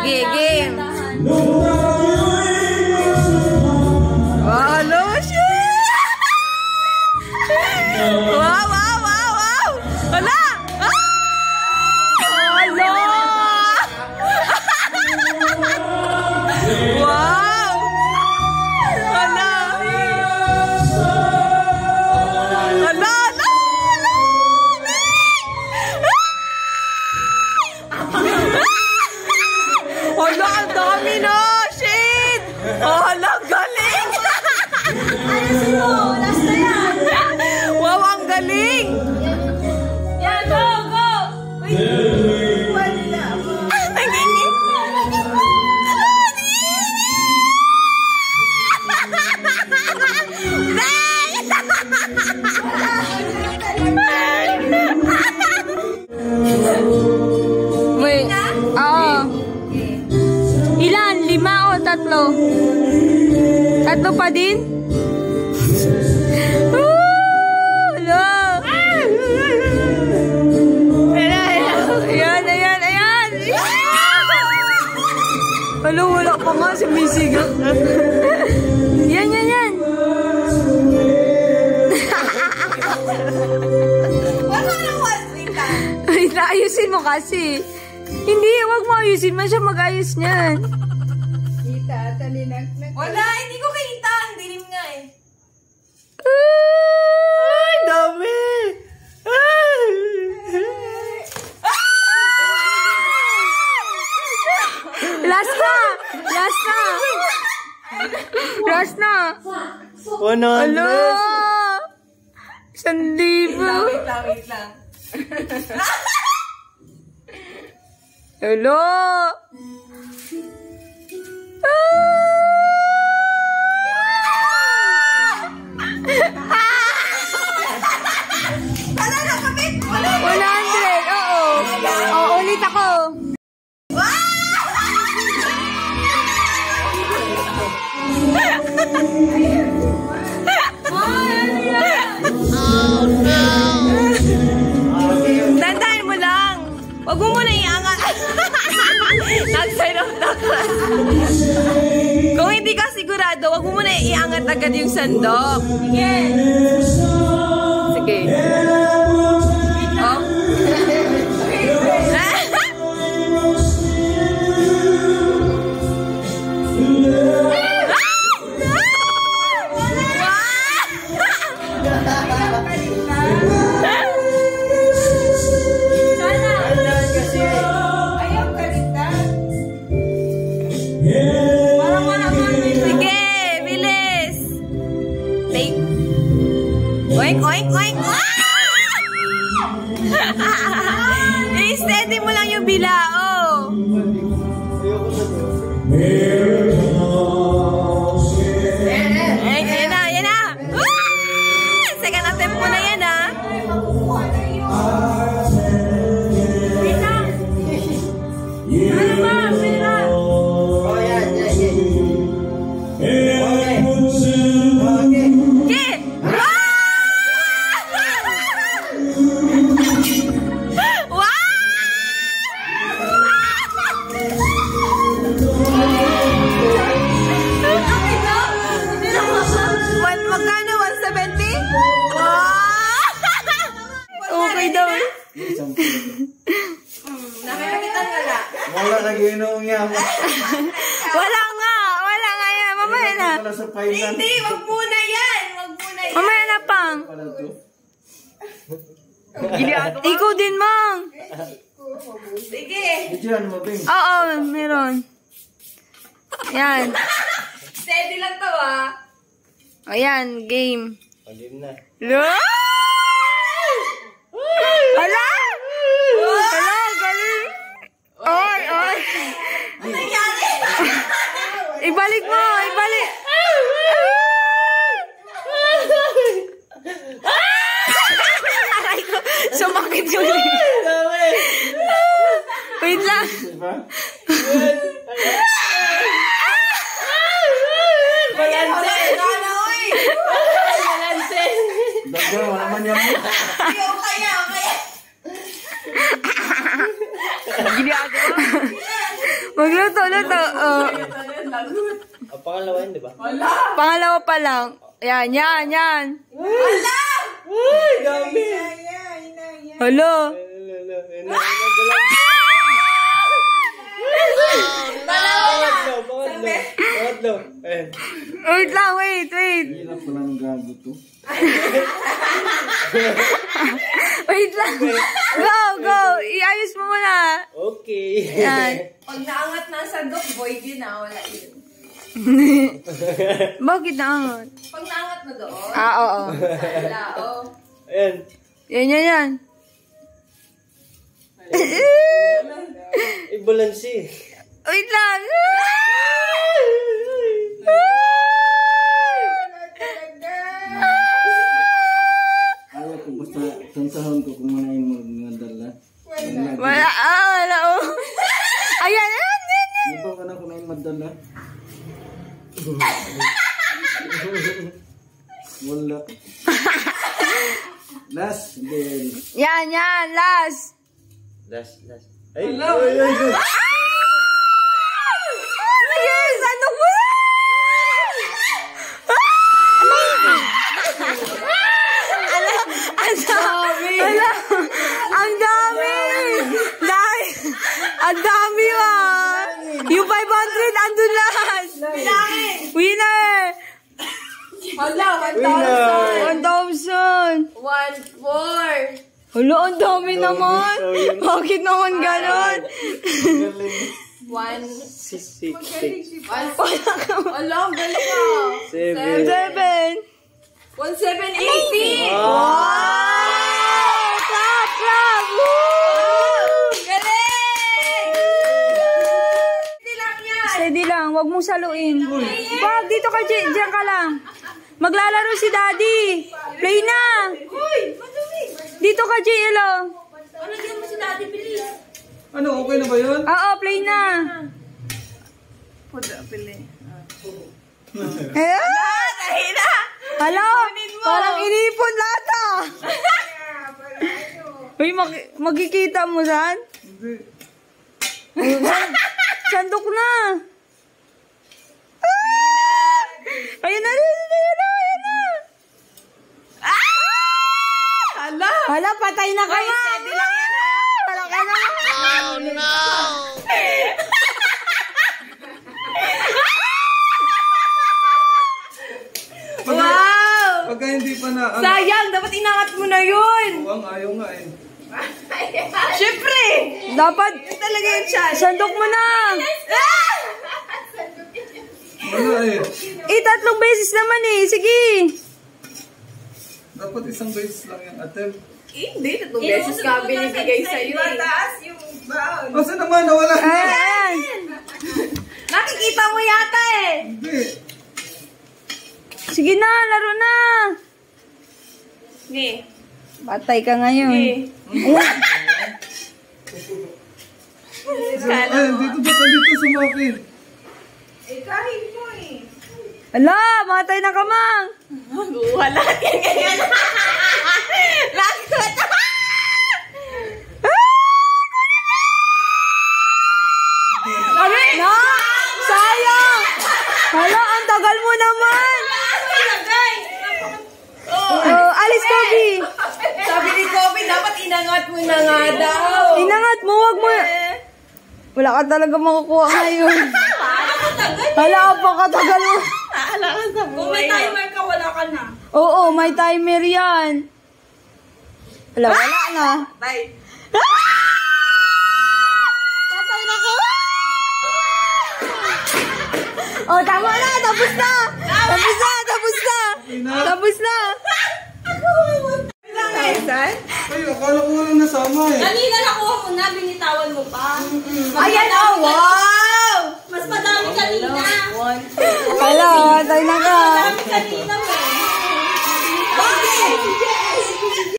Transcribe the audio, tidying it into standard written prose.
Sige, game. Hello, shit! Wow, wow, wow, wow! Hala! Hello! Wow! Hala! Hala! Hala, ang dami na! Shit! Hala, galing! Ayusin mo! Last na yan! Wow, ang galing! Yan, go! Go! Wait! Pwede na ako. Nagingin! Wait. Oo. Ilan? 5 o 3? 3 pa din? Ayan, ayan, ayan! Wala pa nga, sumisigaw. Yan, yan, yan! Wala na wait lang. Ay, naayusin mo kasi. Hindi, wag mo ayusin. Man siya mag-ayos niyan. Kita, talinag na. Wala, hindi ko kita. Ang dilim nga eh. Ay, dami! Last na! Last na! Last na! 100! Hello! 1,000! Wait lang, wait lang. Hello! Wala na kami! 100! Oo! Oo, ulit ako! Tandaan mo lang! Huwag mo muna iangat! Nag-sign off na ka. Kung hindi ka sigurado, huwag mo muna iangat agad yung sandok. Sige! Sige. Oh? Oink, oink, oink! I-steady mo lang yung bilao. Ayan na, ayan na! Second attempt mo na yan, ha? Wait lang! Ano ba? Wait lang! Okay! Magkano? 170? Okay daw. Nakakakitan wala. Wala nag-inom niya. Wala nga yan. Mamaya na. Wala sa painan. Hindi, wag muna yan. Wag muna yan. Mamaya na, Pang. Wala to. Ikaw din, Mang. Sige. Diyan mo, Bing. Oo, meron. Yan. Steady lang to, ah. Ayan, game. Alim na. Hala! Hala, galing. Oy, oy. Ano nangyari? Ibalik mo, ibalik. Aray ko, sumakit yung wait lang. Diba? Balanse. Gana, oy. Balanse. Dagdag mo naman yan mo. Ayaw, kaya. Ginagawa. Magluto. Oh. Pangalawa yun, di ba? Pangalawa pa lang. Yan. Ay, dami! Hello. Pangatlo. Wait lang, wait. Hirap ko lang gago to. Wait lang. Go. Iayos mo muna. Okay. Yan. Pag naangat na sa dok, boy, din na. Wala yun. Bakit naangat? Pag naangat na doon, Oo. wala, oh. Ayan. Yan. Ibalansi. Wait lang. Ayaw ko basta tansahon ko kung manahin mo ng dala. Wala. Ayan. Mabang ka na kung nahin madala. Wala. Last. Then. Yan. Last. Last. Ay, ay. Yes, ano ba? Ang dami Yung 500 andun lahat. Winner. Hala, 1,000. 1,400. Hala, ang dami naman. Bakit naman ganon? 6. Hala, ang galing ah. 7. 1,780. Wow! Clap! Woo! Galing! Hindi lang yan. Steady lang, wag mong saluin. Wag, dito ka, diyan ka lang. Maglalaro si Daddy. Play na. Dito ka, JLo. Lagyan mo si Daddy, bilis. Ano, okay na ba yun? Oo, play na. Hala, parang inipon lahat Uy, magkikita mo saan? Hindi. Sandok na. Ayun na. Hala, patay na kayo. Steady lang yan ha. Wala ka na. Oh no! Wow! Pagka hindi pa na, Sayang, dapat inangat mo na yun. ayaw nga eh. Siyempre! Dapat, Yun talaga yung chance. sandok mo na. Wala eh. 3 beses naman Sige. Dapat isang beses lang yung attempt. Hindi, 2 beses ka binibigay sa'yo eh. Kasi naman, nawala. Ayan. Nakikita mo yata eh. Hindi. Sige na, laro na. Sige. Patay ka ngayon. Ay, dito sumakit. Eh, kahit mo eh. Ala, matay na ka, Mang. Wala yan ganyan. Lagot. Na, sayang. Hala, ang tagal mo naman. Alis, Kobe. Sabi ni Kobe, dapat inangat mo na nga daw. Inangat mo, wag mo. Wala ka talaga makukuha ngayon. Hala, apakatagal mo. Kung may timer ka, wala ka na. Oo, may timer yan. Wala na. Bye. Patay na ka. Oh, tama na. Tapos na. Tapos na. Ay, akala ko walang nasama eh. Kanina nakuha mo na, binitawan mo pa. Ayan, oh, wow. Mas madami kanina. Hala, patay na ka. Kanina